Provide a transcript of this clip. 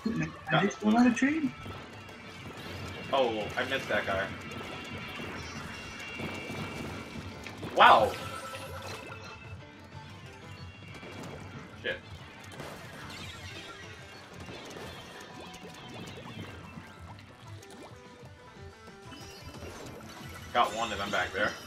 I just pulled out a train. Oh, I missed that guy. Wow! Shit. Got one and I'm back there.